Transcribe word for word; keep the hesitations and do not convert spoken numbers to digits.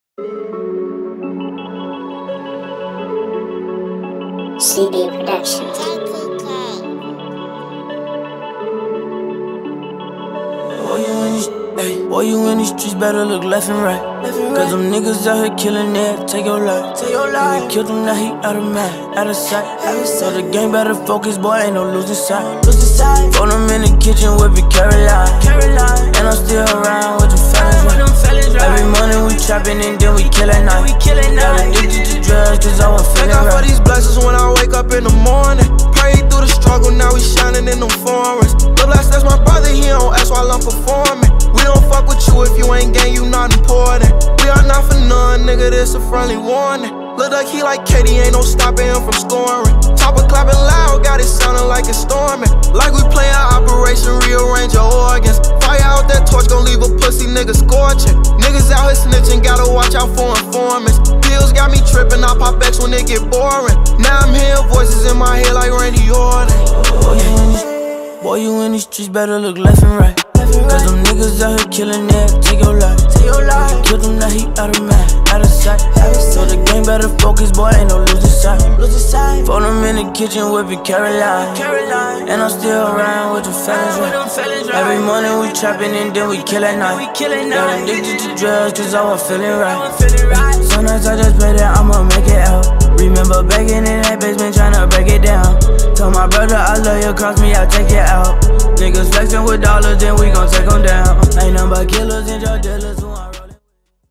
C B Productions. Boy, you in these, ay, boy, you in these streets, better look left and right. Cause them niggas out here killing it, take your life. Take your life. We killed him, now he out of mind, out of sight. So the game better focus, boy, ain't no losing sight. Losing sight. Phone him in the kitchen with the Caroline. Caroline. And I'm still around with the fellas, right? Every morning we trapping and then we kill at night. We kill at night. Got addicted to drugs, cause I was feeling right. Thank God for these blessings when I wake up in the morning. Pray through the struggle, now we shining in them foreigns. Lil Blast, that's my brother, he don't ask while I'm performing. We don't fuck with you if you ain't gang, you not important. We are not for none, nigga, this a friendly warning. Lil Duck, he like Katie, ain't no stopping him from scoring. Chopper clapping loud, got it sounding like it's storming. Like we playing Operation Rearrange Your Organs. Fire out that torch, gon' leave a pussy nigga scorching. Niggas out here snitching, gotta watch out for informants. Pills got me tripping, I pop X when it get boring. Now I'm hearing voices in my head like Randy Orton. Boy, you in these, boy, you in these streets, better look left and right. Cause them niggas out here killing it, take your life. Take your life. We killed him, now he out of mind, out of sight. So the game better focus, boy, ain't no losing sight. Losing sight. Phone him in the kitchen with the Caroline. Caroline. And I'm still around with the fellas, right? Every morning we trapping and then we kill at night. We kill at night. Got addicted to drugs, cause I was feeling right. Sometimes I just pray that I'ma make it out. Remember begging in that basement tryna break it down. Told my brother I love you, cross me, I'll take it out. Niggas flexing with dollars, then we gon' take them down. Ain't nothing but killers and drug dealers.